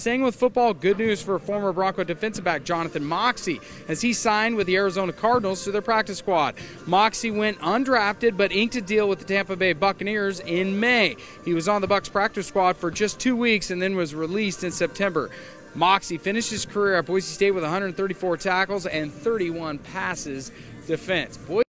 Staying with football, good news for former Bronco defensive back Jonathan Moxey as he signed with the Arizona Cardinals to their practice squad. Moxey went undrafted but inked a deal with the Tampa Bay Buccaneers in May. He was on the Bucs practice squad for just 2 weeks and then was released in September. Moxey finished his career at Boise State with 134 tackles and 31 passes defense.